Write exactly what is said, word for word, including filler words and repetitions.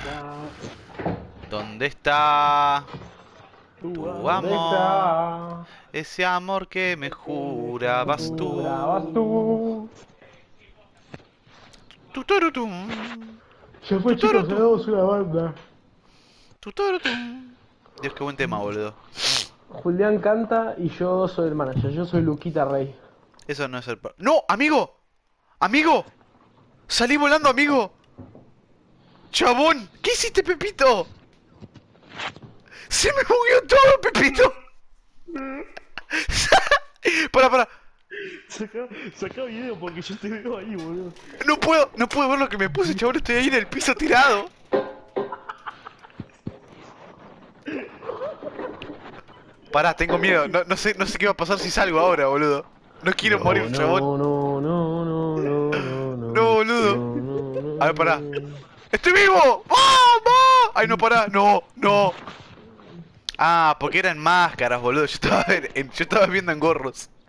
¿Dónde está Tu tu amor. ¿Dónde amor? está? Ese amor que me jurabas Jurabas tú. tú. Tuturutum, Ya fue, chicos, hagamos tuturutum, una banda. tuturutum. Dios, qué buen tema, boludo. Julián canta y yo soy el manager. Yo soy Luquita Rey. Eso no es el... pro- ¡No! ¡Amigo! ¡Amigo! ¡Salí volando, amigo! ¡Chabón! ¿Qué hiciste, Pepito? ¡Se me bugueó todo, Pepito! Para, para. Saca, saca video porque yo te veo ahí, boludo. No puedo, no puedo ver lo que me puse, chabón. Estoy ahí en el piso tirado. Pará, tengo miedo. No, no sé, no sé qué va a pasar si salgo ahora, boludo. No quiero No, morir, chabón. no, no, no, no, no, no, No, no, boludo. no, no, A ver, pará. no. ¡Estoy vivo! ¡Vamos! Ay, no, pará. No, no. Ah, porque eran máscaras, boludo. Yo estaba, en- en- yo estaba viendo en gorros.